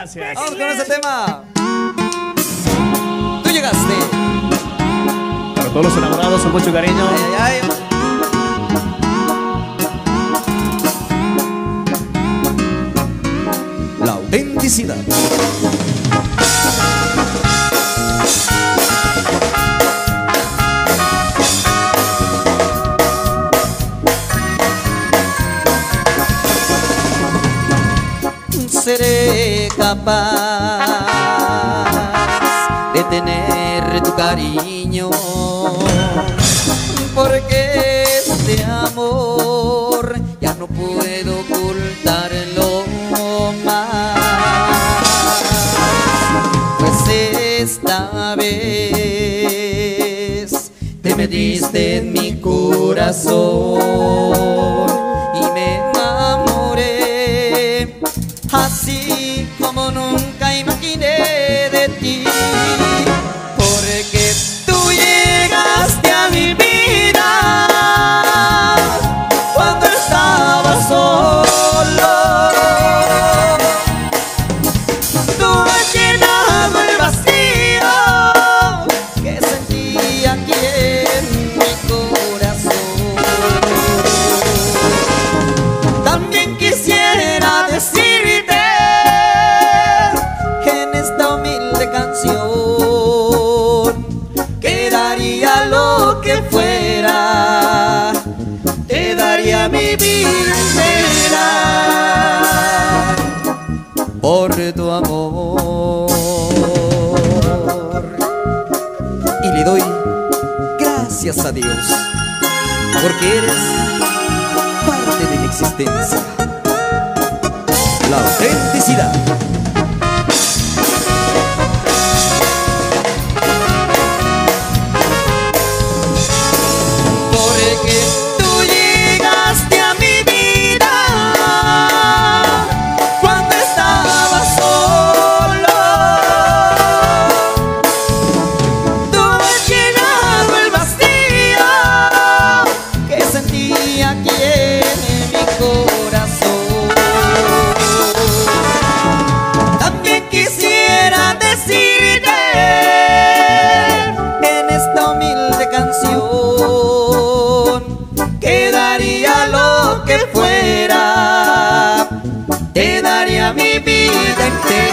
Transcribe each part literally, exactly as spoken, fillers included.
Gracias. Vamos con ese tema. Tú llegaste. Para todos los enamorados, con mucho cariño. Ay, ay, ay. La autenticidad. Seré capaz de tener tu cariño, porque este amor ya no puedo ocultarlo más. Pues esta vez te metiste en mi corazón y me enamoré, así como nunca imaginé de ti, porque tú llegaste a mi vida cuando estaba solo. Tú has llenado el vacío que sentí aquí en mi corazón. También quisiera decir que daría lo que fuera, te daría mi vida entera por tu amor. Y le doy gracias a Dios porque eres parte de mi existencia. La autenticidad. Que daría lo que fuera, te daría mi vida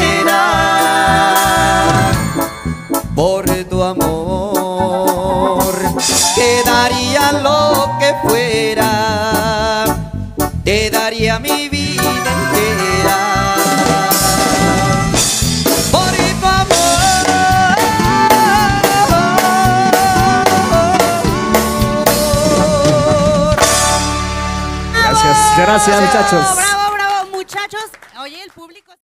entera por tu amor. Que daría lo que fuera, te daría mi vida entera por tu amor. Gracias, gracias, muchachos. Bravo, bravo, bravo, muchachos. Oye, el público.